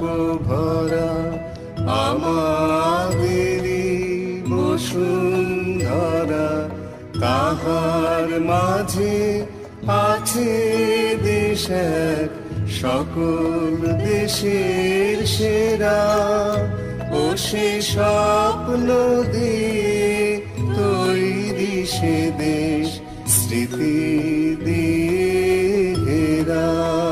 ভরা আমাদেরই বসুন্ধরা, তাহার মাঝে আছে দেশ এক, সকল দেশের সেরা। ও সে স্বপ্ন দিয়ে তৈরি সে দেশ, স্মৃতি দিয়ে ঘেরা।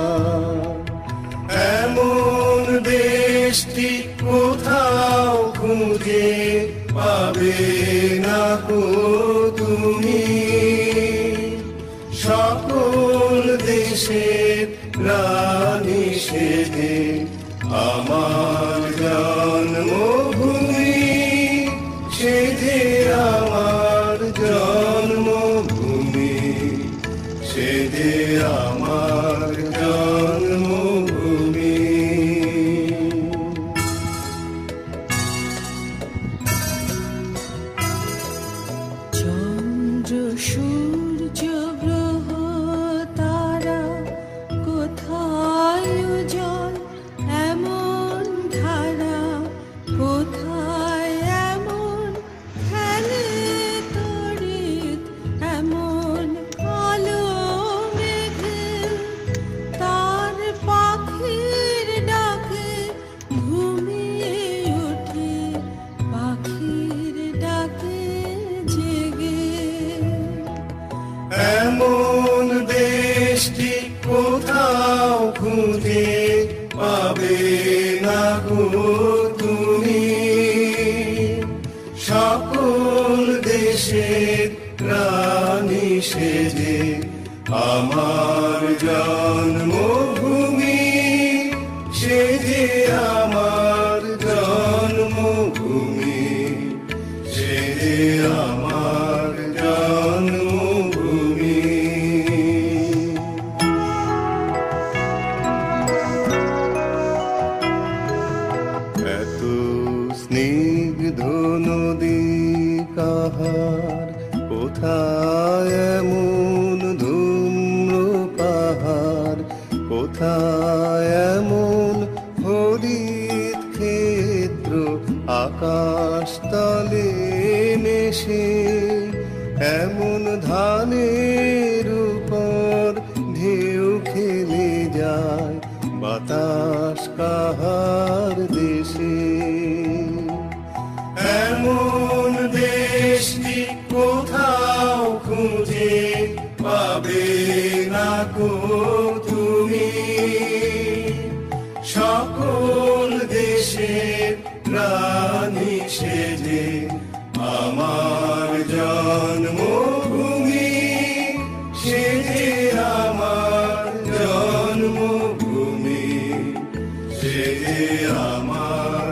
এমন দেশটি কোথাও খুঁজে পাবে না কো তুমি, সকল দেশের রানী সেজে আমার জন্মভূমি, সেজে আমার জন্মভূমি, সেজে আমার জন্মভূমি। চন্দ্র সূর্য গ্রহ তারা কোথায় উজ্জ্বল, এমন ধারা কোথায় এমন খেলে তড়িৎ, এমন কালো মেঘে তার পাখির ডাকে ঘুমিয়ে ওঠে, পাখির ডাকে জেগে। এমন দেশটি কোথাও খুঁজে পাবে না গো তুমি, সকল দেশের রানী সেজে আমার জন্মভূমি, সেজে আমার জন্মভূমি, সেজে আমার জন্মভূমি। এত স্নিগ্ধ নদী কাহার, কোথায় এমন ধূম্র পাহাড়, কোথায় এমন হরিত ক্ষেত্র, আকাশ তলে মেশে এমন ধানের উপর ঢেউ খেলে যায়, বাতাস কাহার দেশে। এমন দেশটি কোথাও খুঁজে পাবে না কো তুমি, সকল দেশের রানী সেজে আমার জন্মভূমি, সেজে আমার জন্মভূমি, সেজে আমার